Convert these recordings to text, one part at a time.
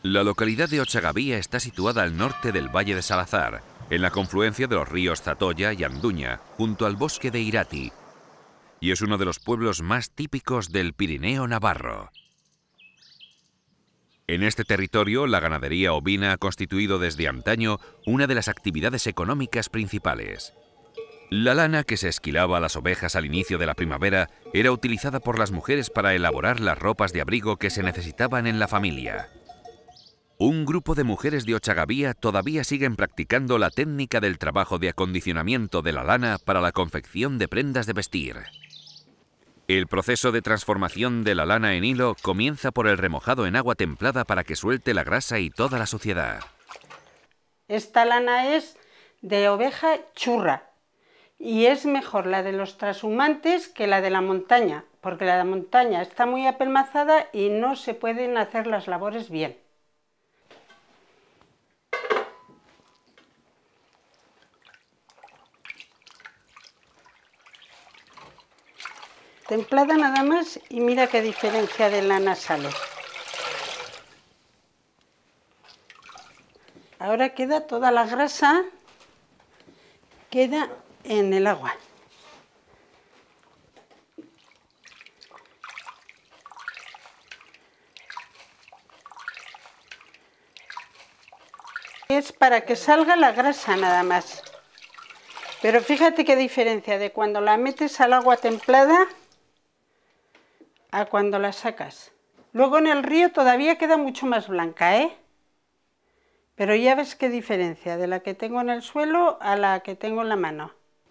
La localidad de Ochagavía está situada al norte del Valle de Salazar, en la confluencia de los ríos Zatoya y Anduña, junto al bosque de Irati, y es uno de los pueblos más típicos del Pirineo navarro. En este territorio, la ganadería ovina ha constituido desde antaño una de las actividades económicas principales. La lana que se esquilaba a las ovejas al inicio de la primavera era utilizada por las mujeres para elaborar las ropas de abrigo que se necesitaban en la familia. Un grupo de mujeres de Ochagavía todavía siguen practicando la técnica del trabajo de acondicionamiento de la lana para la confección de prendas de vestir. El proceso de transformación de la lana en hilo comienza por el remojado en agua templada para que suelte la grasa y toda la suciedad. Esta lana es de oveja churra y es mejor la de los trashumantes que la de la montaña, porque la de la montaña está muy apelmazada y no se pueden hacer las labores bien. Templada nada más y mira qué diferencia de lana sale. Ahora queda toda la grasa, queda en el agua. Es para que salga la grasa nada más. Pero fíjate qué diferencia de cuando la metes al agua templada a cuando la sacas. Luego en el río todavía queda mucho más blanca, ¿eh? Pero ya ves qué diferencia de la que tengo en el suelo a la que tengo en la mano.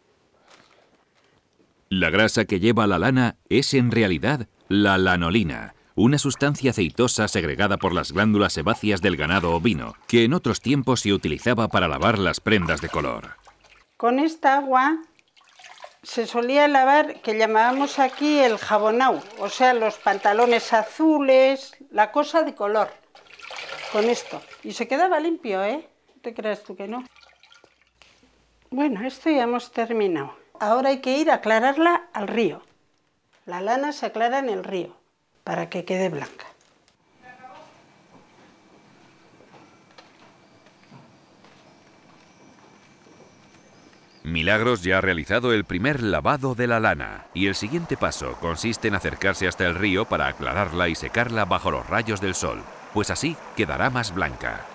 La grasa que lleva la lana es en realidad la lanolina, una sustancia aceitosa segregada por las glándulas sebáceas del ganado ovino, que en otros tiempos se utilizaba para lavar las prendas de color. Con esta agua se solía lavar, que llamábamos aquí el jabonau, o sea, los pantalones azules, la cosa de color, con esto. Y se quedaba limpio, ¿eh? No te creas tú que no. Bueno, esto ya hemos terminado. Ahora hay que ir a aclararla al río. La lana se aclara en el río, para que quede blanca. Milagros ya ha realizado el primer lavado de la lana y el siguiente paso consiste en acercarse hasta el río para aclararla y secarla bajo los rayos del sol, pues así quedará más blanca.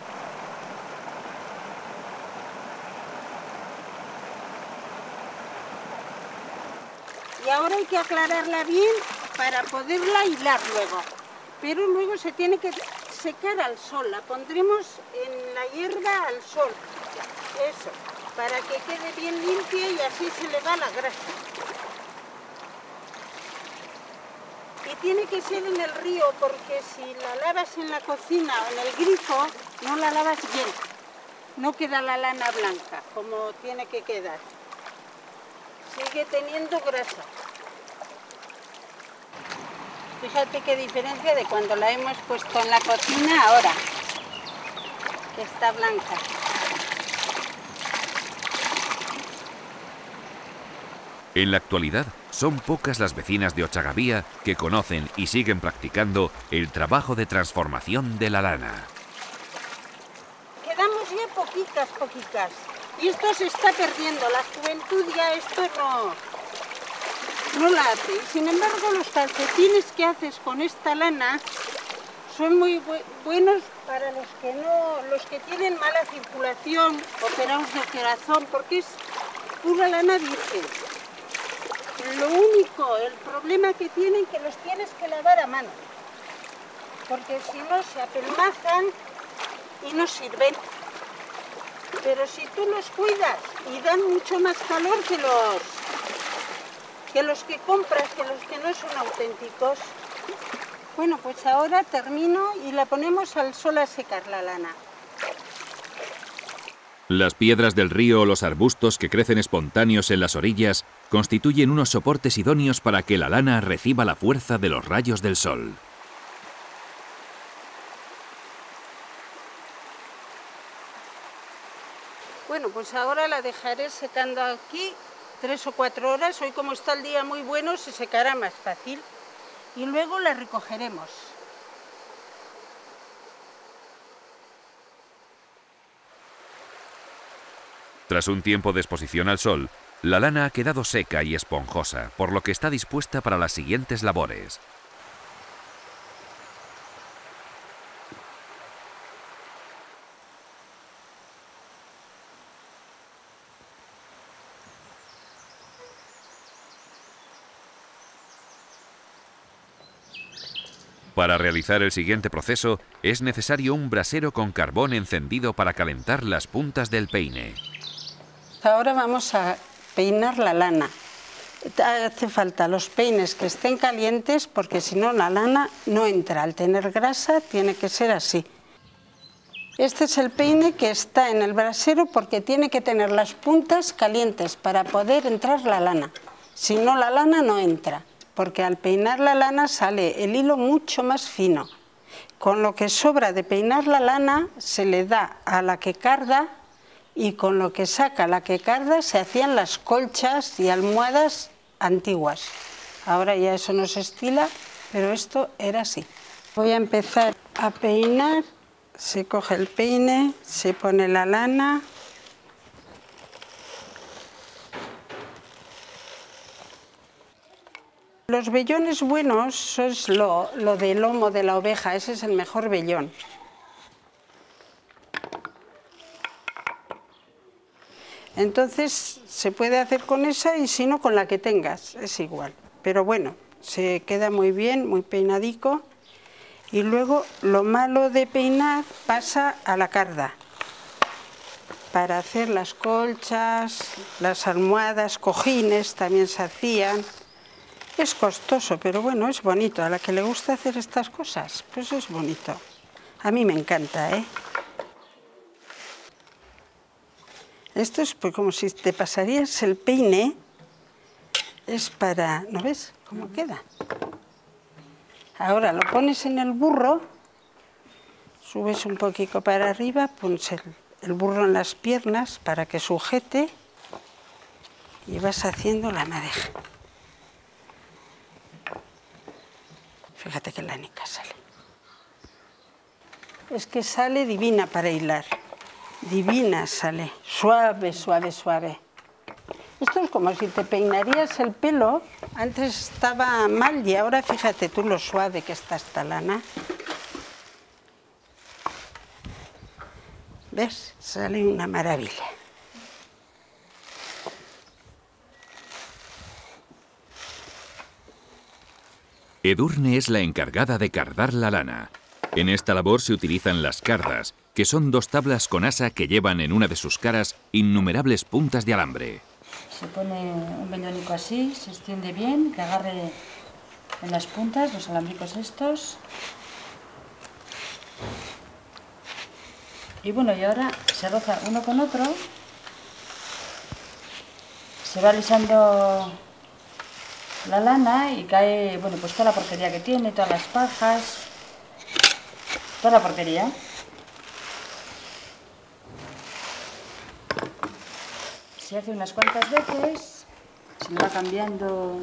Y ahora hay que aclararla bien para poderla hilar luego. Pero luego se tiene que secar al sol, la pondremos en la hierba al sol. Eso, para que quede bien limpia y así se le va la grasa. Y tiene que ser en el río porque si la lavas en la cocina o en el grifo, no la lavas bien. No queda la lana blanca como tiene que quedar. Sigue teniendo grasa. Fíjate qué diferencia de cuando la hemos puesto en la cocina ahora, que está blanca. En la actualidad, son pocas las vecinas de Ochagavía que conocen y siguen practicando el trabajo de transformación de la lana. Quedamos ya poquitas. Y esto se está perdiendo, la juventud ya esto no la hace. Y sin embargo, los calcetines que haces con esta lana son muy buenos para los que tienen mala circulación, operados de corazón, porque es pura lana virgen. Lo único, el problema que tienen, que los tienes que lavar a mano, porque si no se apelmazan y no sirven. Pero si tú los cuidas y dan mucho más calor que los que compras, que los que no son auténticos. Bueno, pues ahora termino y la ponemos al sol a secar la lana. Las piedras del río o los arbustos que crecen espontáneos en las orillas constituyen unos soportes idóneos para que la lana reciba la fuerza de los rayos del sol. Bueno, pues ahora la dejaré secando aquí 3 o 4 horas. Hoy, como está el día muy bueno, se secará más fácil. Y luego la recogeremos. Tras un tiempo de exposición al sol, la lana ha quedado seca y esponjosa, por lo que está dispuesta para las siguientes labores. Para realizar el siguiente proceso es necesario un brasero con carbón encendido para calentar las puntas del peine. Ahora vamos a peinar la lana. Hace falta los peines que estén calientes porque si no la lana no entra. Al tener grasa tiene que ser así. Este es el peine que está en el brasero porque tiene que tener las puntas calientes para poder entrar la lana. Si no, la lana no entra, porque al peinar la lana sale el hilo mucho más fino. Con lo que sobra de peinar la lana se le da a la que carda y con lo que saca la que carda se hacían las colchas y almohadas antiguas. Ahora ya eso no se estila, pero esto era así. Voy a empezar a peinar, se coge el peine, se pone la lana. Los vellones buenos es lo del lomo de la oveja, ese es el mejor vellón. Entonces se puede hacer con esa y si no con la que tengas, es igual. Pero bueno, se queda muy bien, muy peinadico. Y luego lo malo de peinar pasa a la carda. Para hacer las colchas, las almohadas, cojines también se hacían. Es costoso, pero bueno, es bonito. A la que le gusta hacer estas cosas, pues es bonito. A mí me encanta, ¿eh? Esto es pues como si te pasarías el peine, es para... ¿No ves cómo queda? Ahora lo pones en el burro, subes un poquito para arriba, pones el burro en las piernas para que sujete y vas haciendo la madeja. Fíjate qué lanica sale. Es que sale divina para hilar. Divina sale, suave, suave, suave. Esto es como si te peinarías el pelo, antes estaba mal y ahora fíjate tú lo suave que está esta lana. ¿Ves? Sale una maravilla. Edurne es la encargada de cardar la lana. En esta labor se utilizan las cardas, que son dos tablas con asa que llevan en una de sus caras innumerables puntas de alambre. Se pone un vellónico así, se extiende bien, que agarre en las puntas los alambricos estos. Y bueno, y ahora se roza uno con otro, se va alisando la lana y cae, bueno, pues toda la porquería que tiene, todas las pajas, toda la porquería. Se hace unas cuantas veces, se le va cambiando.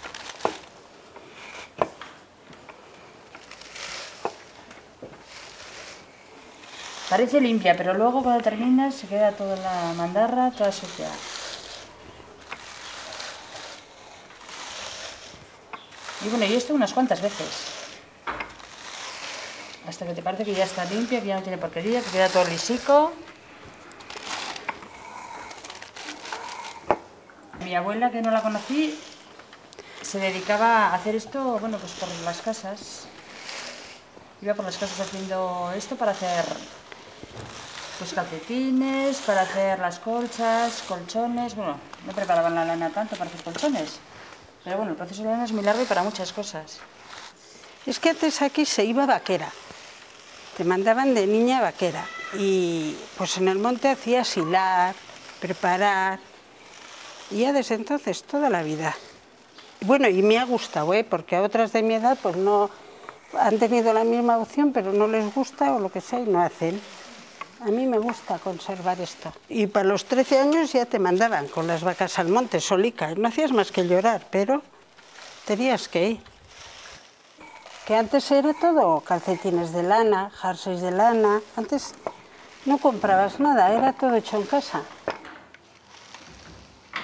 Parece limpia, pero luego cuando terminas se queda toda la mandarra, toda sucia. Y bueno, y esto unas cuantas veces. Hasta que te parece que ya está limpia, que ya no tiene porquería, que queda todo lisico. Mi abuela, que no la conocí, se dedicaba a hacer esto, bueno, pues por las casas. Iba por las casas haciendo esto para hacer pues calcetines, para hacer las colchas, colchones. Bueno, no preparaban la lana tanto para hacer colchones, pero bueno, el proceso de lana es muy largo y para muchas cosas. Es que antes aquí se iba vaquera, te mandaban de niña vaquera y pues en el monte hacías hilar, preparar y ya desde entonces toda la vida. Bueno, y me ha gustado, porque a otras de mi edad pues no han tenido la misma opción pero no les gusta o lo que sea y no hacen. A mí me gusta conservar esto. Y para los 13 años ya te mandaban con las vacas al monte, solica. No hacías más que llorar, pero tenías que ir. Que antes era todo calcetines de lana, jerseys de lana. Antes no comprabas nada, era todo hecho en casa.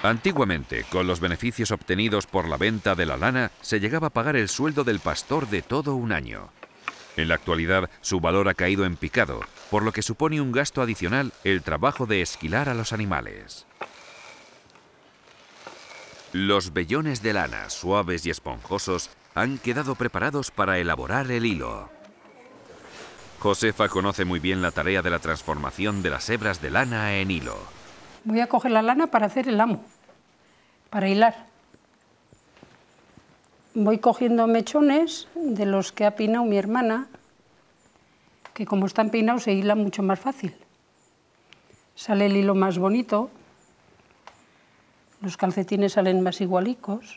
Antiguamente, con los beneficios obtenidos por la venta de la lana, se llegaba a pagar el sueldo del pastor de todo un año. En la actualidad, su valor ha caído en picado, por lo que supone un gasto adicional el trabajo de esquilar a los animales. Los vellones de lana, suaves y esponjosos, han quedado preparados para elaborar el hilo. Josefa conoce muy bien la tarea de la transformación de las hebras de lana en hilo. Voy a coger la lana para hacer el amo, para hilar. Voy cogiendo mechones de los que ha peinado mi hermana, que como están peinados se hila mucho más fácil. Sale el hilo más bonito, los calcetines salen más igualicos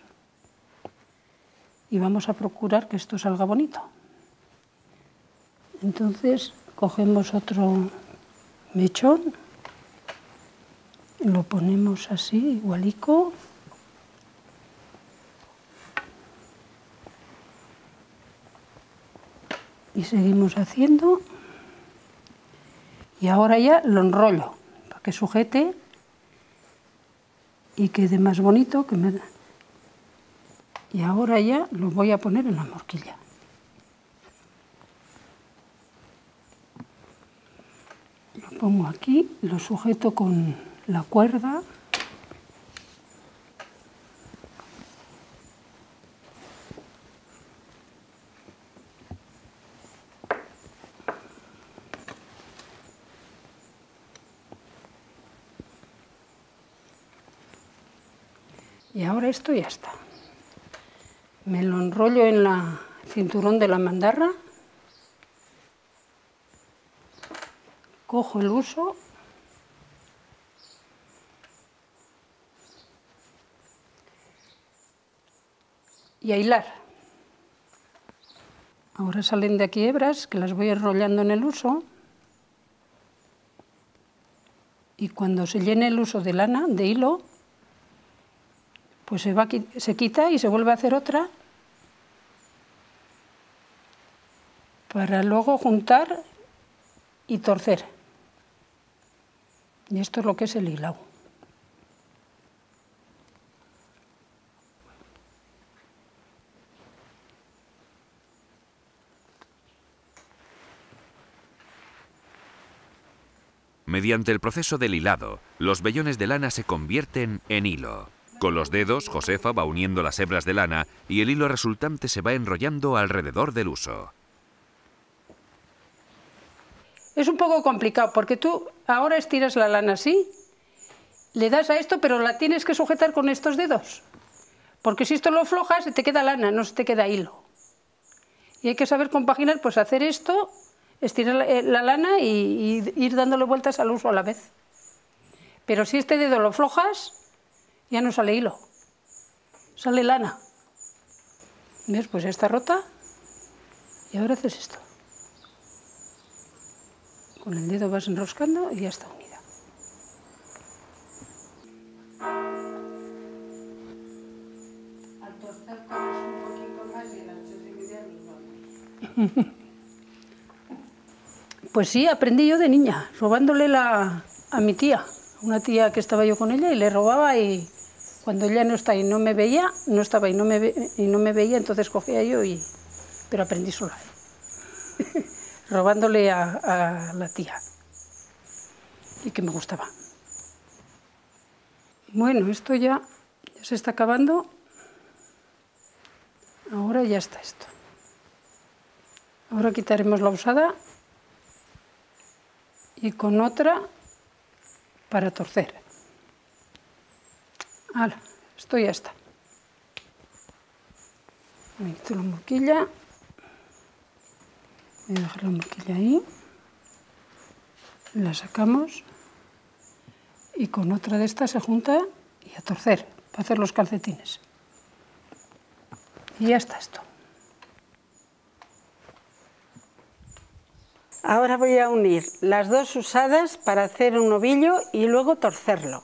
y vamos a procurar que esto salga bonito. Entonces cogemos otro mechón, lo ponemos así, igualico. Y seguimos haciendo. Y ahora ya lo enrollo para que sujete y quede más bonito. Y ahora ya lo voy a poner en la horquilla. Lo pongo aquí, lo sujeto con la cuerda. Y ahora esto ya está. Me lo enrollo en la cinturón de la mandarra. Cojo el uso. Y a hilar. Ahora salen de aquí hebras que las voy enrollando en el uso. Y cuando se llene el uso de lana, de hilo, pues se quita y se vuelve a hacer otra para luego juntar y torcer. Y esto es lo que es el hilado. Mediante el proceso del hilado, los vellones de lana se convierten en hilo. Con los dedos, Josefa va uniendo las hebras de lana y el hilo resultante se va enrollando alrededor del uso. Es un poco complicado porque tú ahora estiras la lana así, le das a esto, pero la tienes que sujetar con estos dedos. Porque si esto lo aflojas, se te queda lana, no se te queda hilo. Y hay que saber compaginar, pues hacer esto, estirar la lana y ir dándole vueltas al uso a la vez. Pero si este dedo lo aflojas, ya no sale hilo, sale lana. ¿Ves? Pues ya está rota y ahora haces esto. Con el dedo vas enroscando y ya está unida. Al torcer corres un poquito más y en las 3:30 Pues sí, aprendí yo de niña, robándole a mi tía, una tía que estaba yo con ella y le robaba y cuando ella no está y no me veía, no estaba y no me veía, entonces cogía yo pero aprendí sola, robándole a la tía y que me gustaba. Bueno, esto ya se está acabando, ahora ya está esto. Ahora quitaremos la usada y con otra para torcer. Hala, esto ya está. Me quito la morquilla. Voy a dejar la morquilla ahí. La sacamos. Y con otra de estas se junta y a torcer, para hacer los calcetines. Y ya está esto. Ahora voy a unir las dos usadas para hacer un ovillo y luego torcerlo.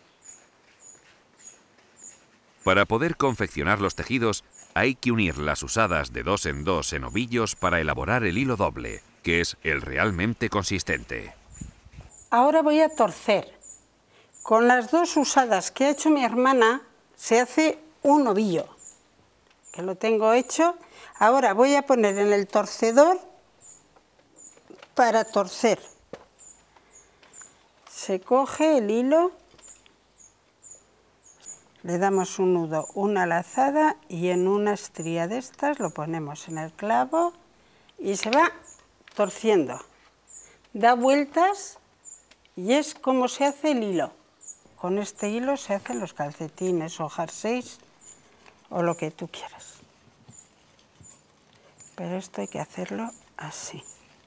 Para poder confeccionar los tejidos, hay que unir las usadas de 2 en 2 en ovillos para elaborar el hilo doble, que es el realmente consistente. Ahora voy a torcer Con las dos usadas que ha hecho mi hermana se hace un ovillo, que lo tengo hecho. Ahora voy a poner en el torcedor para torcer. Se coge el hilo, le damos un nudo, una lazada y en una estría de estas lo ponemos en el clavo y se va torciendo. Da vueltas y es como se hace el hilo. Con este hilo se hacen los calcetines o jerseys o lo que tú quieras. Pero esto hay que hacerlo así.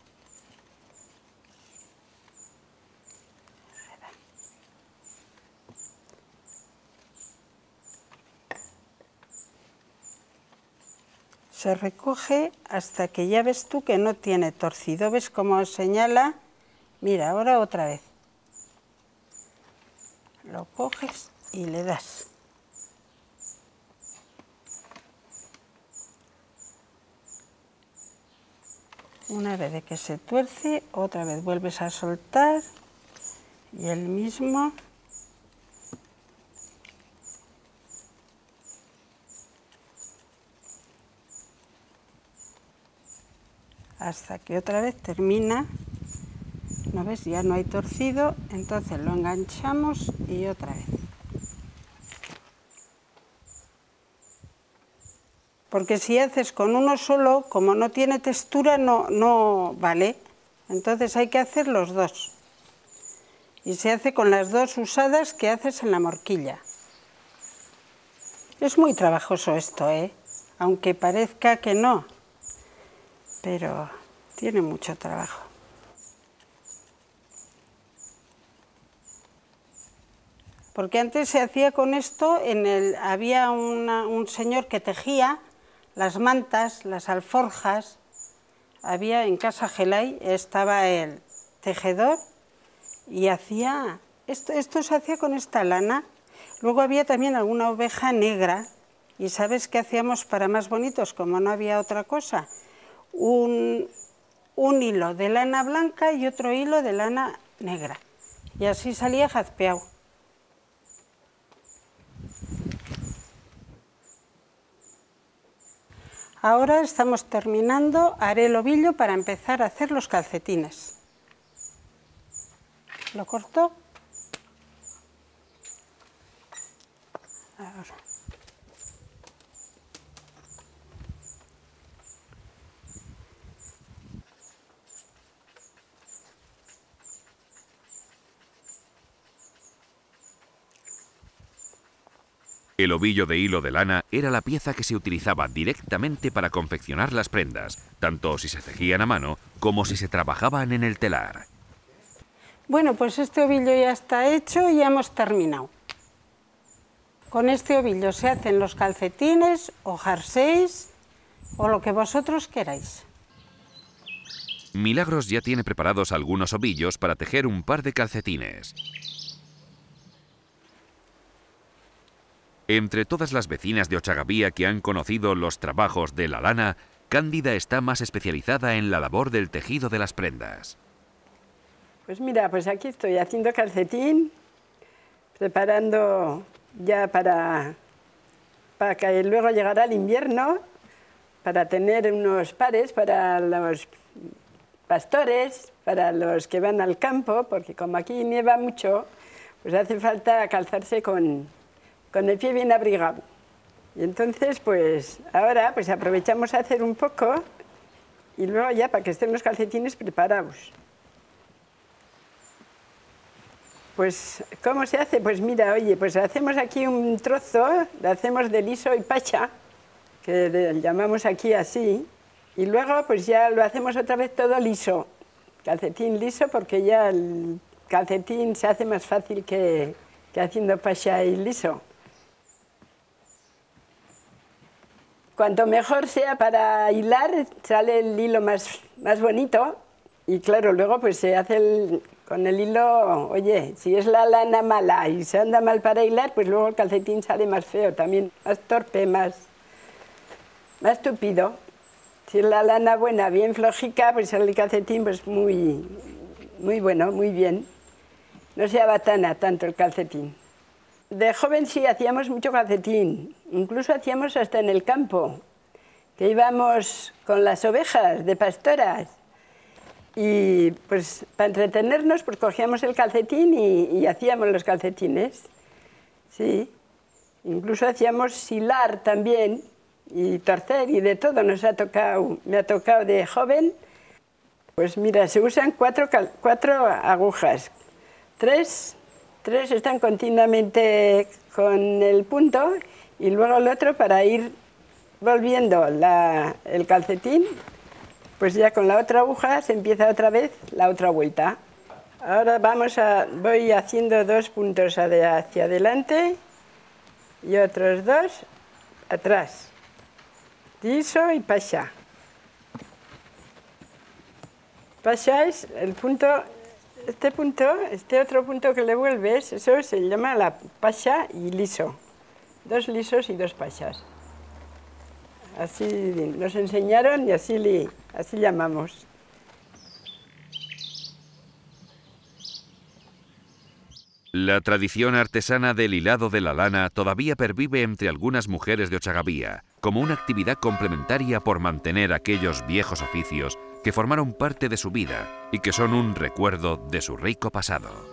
Se recoge hasta que ya ves tú que no tiene torcido. ¿Ves cómo señala? Mira, ahora otra vez. Lo coges y le das. Una vez de que se tuerce, otra vez vuelves a soltar y el mismo. Hasta que otra vez termina. ¿No ves? Ya no hay torcido, entonces lo enganchamos y otra vez. Porque si haces con uno solo, como no tiene textura, no vale. Entonces hay que hacer los dos. Y se hace con las dos usadas que haces en la morquilla. Es muy trabajoso esto, ¿eh? Aunque parezca que no, pero tiene mucho trabajo. Porque antes se hacía con esto, había un señor que tejía las mantas, las alforjas. Había en Casa Gelay, estaba el tejedor y hacía, esto se hacía con esta lana. Luego había también alguna oveja negra y ¿sabes qué hacíamos para más bonitos? Como no había otra cosa, un hilo de lana blanca y otro hilo de lana negra. Y así salía jazpeado. Ahora estamos terminando, haré el ovillo para empezar a hacer los calcetines. ¿Lo corto? Ahora. El ovillo de hilo de lana era la pieza que se utilizaba directamente para confeccionar las prendas, tanto si se tejían a mano como si se trabajaban en el telar. Bueno, pues este ovillo ya está hecho y ya hemos terminado. Con este ovillo se hacen los calcetines o jerseys o lo que vosotros queráis. Milagros ya tiene preparados algunos ovillos para tejer un par de calcetines. Entre todas las vecinas de Ochagavía que han conocido los trabajos de la lana, Cándida está más especializada en la labor del tejido de las prendas. Pues mira, pues aquí estoy haciendo calcetín, preparando ya para que luego llegará el invierno, para tener unos pares para los pastores, para los que van al campo, porque como aquí nieva mucho, pues hace falta calzarse con el pie bien abrigado. Y entonces, pues ahora pues aprovechamos a hacer un poco y luego ya para que estén los calcetines preparados. Pues, ¿cómo se hace? Pues mira, oye, pues hacemos aquí un trozo, lo hacemos de liso y pacha, que le llamamos aquí así, y luego pues ya lo hacemos otra vez todo liso, calcetín liso, porque ya el calcetín se hace más fácil que haciendo pacha y liso. Cuanto mejor sea para hilar, sale el hilo más bonito. Y claro, luego pues se hace con el hilo, oye, si es la lana mala y se anda mal para hilar, pues luego el calcetín sale más feo también, más torpe, más tupido. Si es la lana buena, bien flojica, pues sale el calcetín pues muy bueno, muy bien. no se abatana tanto el calcetín. De joven sí hacíamos mucho calcetín, incluso hacíamos hasta en el campo, que íbamos con las ovejas de pastoras y pues para entretenernos pues cogíamos el calcetín y hacíamos los calcetines. Sí, incluso hacíamos hilar también y torcer y de todo me ha tocado de joven. Pues mira, se usan cuatro agujas, tres están continuamente con el punto y luego el otro para ir volviendo el calcetín, pues ya con la otra aguja se empieza otra vez la otra vuelta. Ahora voy haciendo 2 puntos hacia adelante y otros 2 atrás. Liso y pasha. Pasha es el punto. Este otro punto que le vuelves, eso se llama la pasha y liso. 2 lisos y 2 pashas. Así nos enseñaron y así llamamos. La tradición artesana del hilado de la lana todavía pervive entre algunas mujeres de Ochagavía, como una actividad complementaria por mantener aquellos viejos oficios que formaron parte de su vida y que son un recuerdo de su rico pasado.